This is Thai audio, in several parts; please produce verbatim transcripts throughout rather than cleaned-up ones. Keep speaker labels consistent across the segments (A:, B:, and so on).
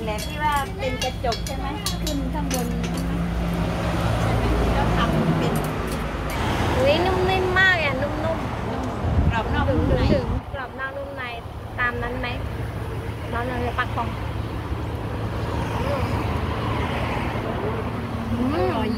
A: แหละที่ว่าเป็นกระจกใช่ไหมขึ้นข้างบนใช่ไหมก็ทำเป็น
B: อุ้ยนุ่มนิ่มมากอ่ะนุ่มนุ่ม
A: กรอบนอกนุ่มใน
B: ถึงกรอบนอกนุ่มในตามนั้นไหมน้องเลยปักของอร่อย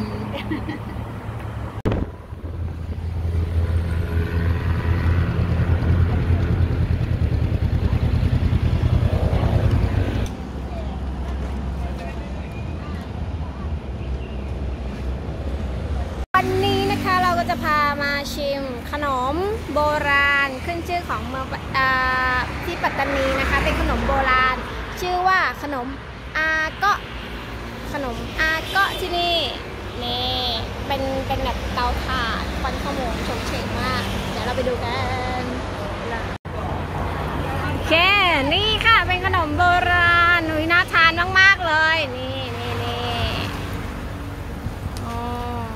B: วันนี้นะคะเราก็จะพามาชิมขนมโบราณขึ้นชื่อของเมืองที่ปัตตานีนะคะเป็นขนมโบราณชื่อว่าขนมอาเกาะขนมอาเกาะที่นี่นี่เป็นเป็นแบบเตาถ่านควันขโมงชมเชงมากเดี๋ยวเราไปดูกันโอเคนี่ค่ะเป็นขนมโบราณหนุ่ยน่าทานมากๆเลยนี่นี่นี่อ๋อ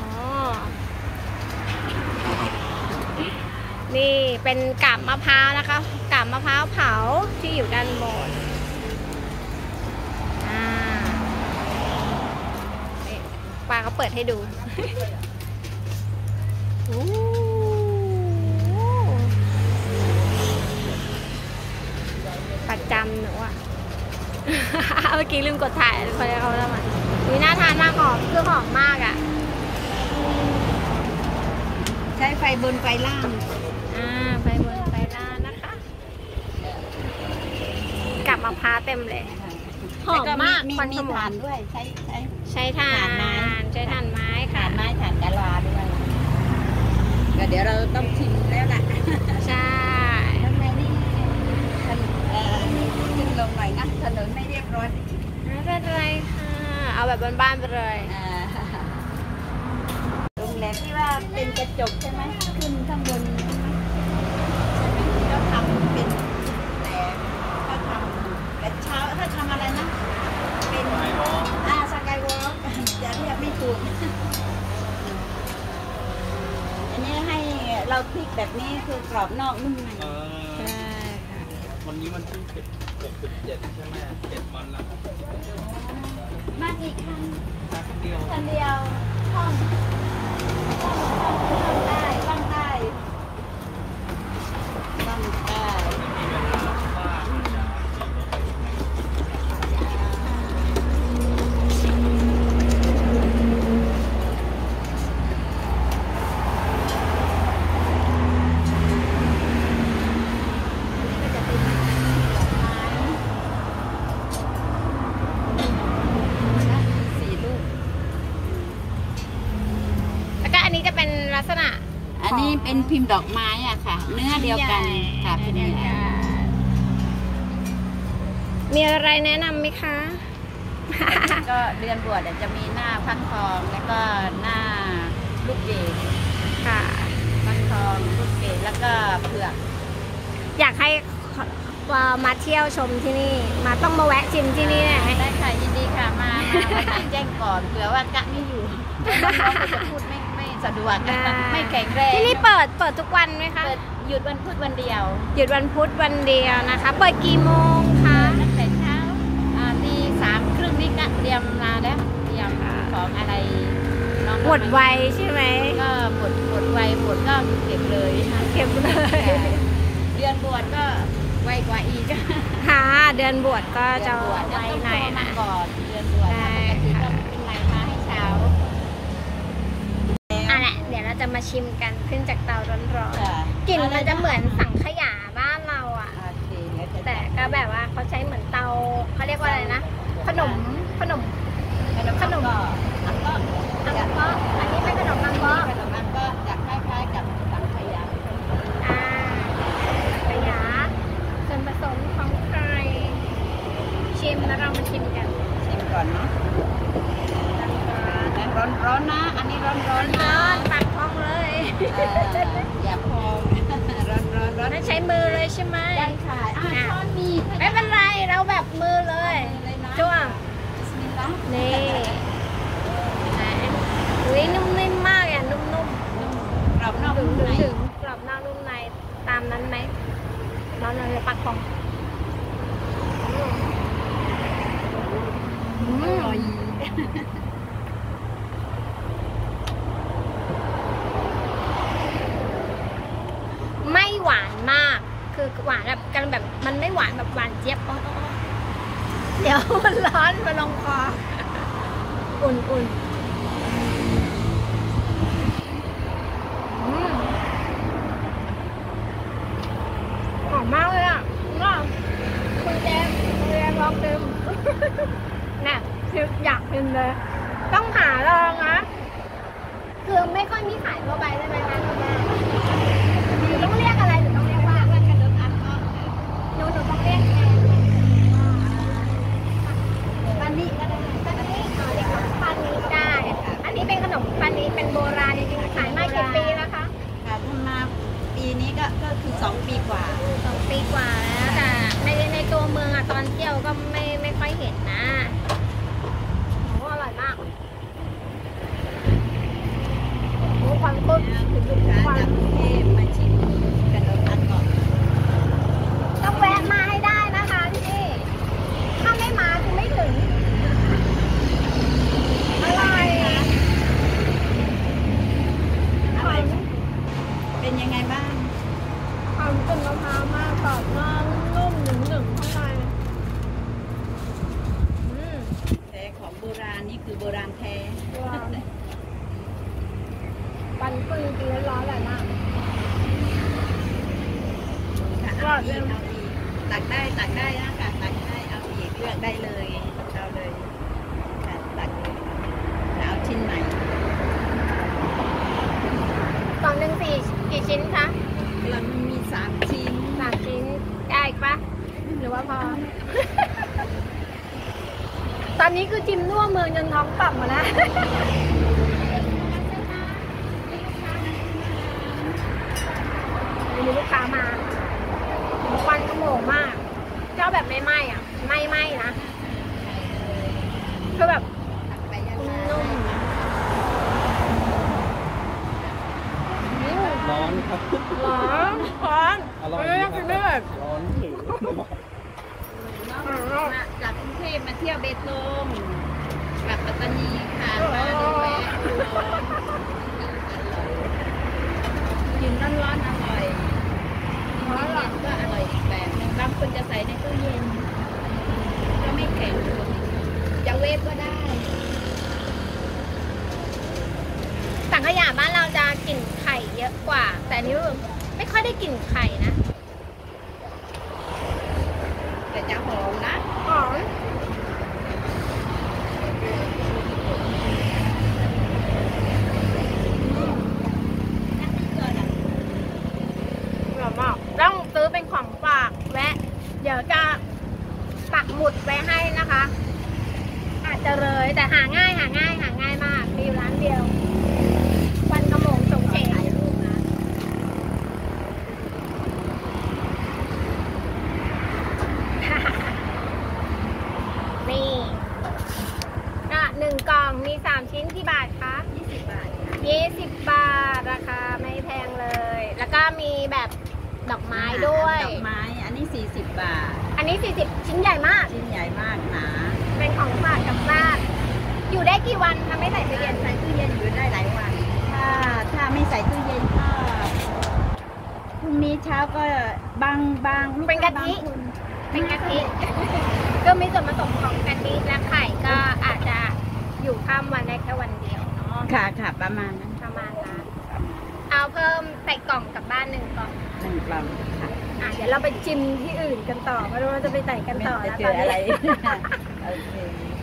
B: นี่เป็นกาบมะพร้าวนะคะกาบมะพร้าวเผาที่อยู่ด้านบนปลาเขาเปิดให้ดูประจำหนูอ่ะ เมื่อกี้ลืมกดถ่ายคนเขาทำมันมีน่าทานมากหอมคือหอมมากอ่ะ
A: ใช้ไฟบนไฟล่าง
B: อ่าไฟบนไฟล่างนะคะกับมะพร้าวเต็มเลยหอมมากควันขโมง
A: ด้วยใช้ใช้
B: ใช้ถ่านไม้ใช้ถ่านไม้ค่ะ
A: ถ่านไม้ถ่านกะลาด้วยก็เดี๋ยวเราต้องชิมแล้วล่ะ
B: ใช่
A: ข้างในนี่ขึ้นลงหน่อยนะถนนไม่เรียบร้อย
B: ไม่เป็นไรค่ะเอาแบบบ้านๆไปเลย
A: โรงแรมที่ว่าเป็นกระจกใช่ไหมขึ้นข้างบนก็ทำเป็นแต่ก็ทำแต่เช้าถ้าทำอะไรนะเป็นอ่าสกายวอล์กจะเรียกไม่ถูกอันนี้ให้เราพลิกแบบนี้คือกรอบนอกนุ่มใน
B: ใช่ค่ะ
C: วันนี้มันที่เจ็ดหกสิบเจ็ดใช่ไหมเจ็ดวันแล้ว
A: มากี่ครั้ง
C: ครั้งเดียว
A: ครั้งเดียวห้องห้องได้บ้างได้บ้างได้
B: ลักษณะ
A: อันนี้เป็นพิมพ์ดอกไม้อ่ะค่ะเนื้อเดียวกันค่ะพิมพ์เดียวกัน
B: มีอะไรแนะนำไหมคะ
A: ก็เดือนบวชจะมีหน้าพันทองแล้วก็หน้าลูกเกด
B: ค่ะ
A: พันทองลูกเกดแล้วก็เผือก
B: อยากให้มาเที่ยวชมที่นี่มาต้องมาแวะชิมที่นี่
A: ได้ค่ะยินดีค่ะมามาแจ้งก่อนเผื่อว่ากะไม่อยู่เราจะพูดไม่สะดวกไม่แข็งแรง
B: ที่นี่เปิดเปิดทุกวันไหมคะ
A: หยุดวันพุธวันเดียว
B: หยุดวันพุธวันเดียวนะคะเปิดกี่โมงคะ
A: ตั้งแต่เช้าตีสามครึ่งนี่ก็เตรียมมาแล้วเตรียมของอะไร
B: หมดไวใช่ไหม
A: ก็หมดหมดไวหมดก็เก็บเลย
B: เก็บเลย
A: เดือนบวชก็ไวกว่าอีก
B: ค่ะเดือนบวชก็จะไวหน่อยนะ
A: ก่อนเดือนบวชปกติก็เป็นไรมาให้เช้า
B: จะมาชิมกันขึ้นจากเตาร้อนๆกลิ่นมันจะเหมือนสังขยาบ้านเราอ่ะแต่ก็แบบว่าเขาใช้เหมือนเตาเขาเรียกว่าอะไรนะขนมขนมขนมอังเกาะอังเกาะอันนี้เป็นขนมอังเกาะ
A: ขนมอังเกาะจะคล้ายๆกับสังขยา
B: อ่าสังขยาส่วนผสมของใครชิมแล้วเรามาชิมกัน
A: ชิมก่อนเนาะร้อนร้อนนะอันนี้ร้อนร้อน
B: ร้อนปักพองเลย
A: อย่าพองร้อนร้อนร้อน
B: ใช้มือเลยใช่ไหม
A: ได้ค่ะช้อนมี
B: ไม่เป็นไรเราแบบมือเลยจ้วงนี่อุ้ยนุ่มนิ่มมากอ่ะนุ่มนุ่ม
A: กรอบนอกนุ่มใน
B: กรอบนอกนุ่มในตามนั้นไหมน้องเลยปักพอง
A: อร่อย
B: ไม่หวานมาก คือหวานแบบกันแบบมันไม่หวานแบบหวานเจี๊ยบโอ๊ยโอ๊ยโอ๊ยเดี๋ยวมันร้อนมาลงคอ อุ่นอุ่นอืมหอมมากเลยอ่ะว่าคุณแจมคุณแจมลองดื่ม น่ะคืออยากกินเลย ต้องหาลองนะคือไม่ค่อยมีขายทั่วไปใช่ไหมคะคุณแม่หรือต้องเรียกอะไรหรือต้องเรียกว่าขนมอัดก็หนูหนูต้องเรียกแทนปานิก็ได้ปานิอ๋อเรียกว่าปานิได้ อันนี้เป็นขนมปานิเป็นโบราณจริงๆขายมากี่ปีแล้วคะ
A: ค่ะทำมาปีนี้ก็ก็คือสองปีกว่า
B: สองปีกว่าแล้วแต่ในในตัวเมืองอะตอนเที่ยวก็ไม่ไม่ค่อยเห็นนะโอ้อร่อยมากโอ้ความข้น
A: คือลูกค้าจากกรุงเทพมาชิมขนมอัดก่อน
B: ต้องแวะมาให้ได้นะคะที่นี่ถ้าไม่มาคือไม่ถึงอร่อยหอม
A: เป็นยังไงบ้าง
B: หอมกลิ่นมะพร้าวมากกรอบมากนุ่มหนึบหนึบข้างในอืม
A: แต่ของโบราณนี่คือโบราณแท้
B: ว้าวปันปืนกินแล้วร้อนอร่อยมาก
A: ค่ะเอาอีกเอาอีกตักได้ตักได้นะค่ะตักได้เอาอีกเลือกได้เลยเอาเลยค่ะตักเลยเอาชิ้นไหน
B: กล่องหนึ่งสี่กี่ชิ้นคะ
A: เรามีสามชิ้น
B: สามชิ้นได้อีกปะหรือว่าพอ ตอนนี้คือจิ้มน่วเมืองจนท้องป่องหมดแล้ว มีลูกค้ามาควันขโมงมากชอบแบบไม่ไหม้อ่ะ ไม่ไหม้นะคือแบบ
A: ตักไปยันมา
B: นุ่มอืม
C: ร้อนครับ
B: ร้อนร้อน
C: อร่อย
B: ไม่
C: ดี
B: ได้
C: ค
B: กิ
C: รั
B: น
C: บ
B: ไม่ได้
C: ร้อนถือ
A: มาจากกรุงเทพมาเที่ยวเบตงกลับปัตตานีค่ะมาดูแวะดูร้อนกินร้อนๆอร่อยกินเย็นก็อร่อยอีกแบบหนึงบางคนจะใส่ในตู้เย็น ก็ไม่แข็งจะเวฟก็ได้
B: สังขยาบ้านเราจะกลิ่นไข่เยอะกว่า แต่อันนี้ไม่ค่อยได้กลิ่นไข่นะ
A: แต่จะหอมนะ
B: หอมอร่อยมากต้องซื้อเป็นของฝากแวะ เดี๋ยวจะปักหมุดไว้ให้นะคะ อาจจะเลยแต่หาง่ายหาง่ายหาง่ายมาก มีอยู่ร้านเดียววันขโมงสงเฉง นี่ก็หนึ่งกล่องมีสามชิ้นกี่บาทคะ
A: ยี่สิบบาทค่ะ
B: ยี่สิบบาทราคาไม่แพงเลย แล้วก็มีแบบดอกไม้ด้วย
A: ดอกไม้ อันนี้สี่สิบบาท
B: อันนี้สี่สิบชิ้นใหญ่มาก
A: ชิ้นใหญ่มากหนา
B: เป็นของฝากกลับบ้านอยู่ได้กี่วันคะไม่ใส่ตู้
A: ตู้
B: เย็
A: เย็
B: น
A: นใส่ตู้เย็นอยู่ได้หลายวัน ถ้าถ้าไม่ใส่ตู้เย็นก็พรุ่งนี้เช้าก็บางบางลู
B: เป็นกะทิ
A: บางคน
B: เป็นกะทิ ก็มีส่วนผสมของกะทิและไข่ก็อาจจะอยู่ข้ามวันได้แค่วันเดียวเนาะ
A: ค่ะค่ะประมาณนั้น
B: ประมาณนั้นเอาเพิ่มใส่กล่องกลับบ้านหนึ่งกล่อง
A: หนึ่งกล่องค่ะ
B: อ่ะเดี๋ยวเราไปชิมที่อื่นกันต่อไม่รู้ว่าจะไปไหนกันต่อ
A: จะ
B: แล้ว
A: เจ
B: ตอ
A: อน อะไร
B: นี้
A: โอเค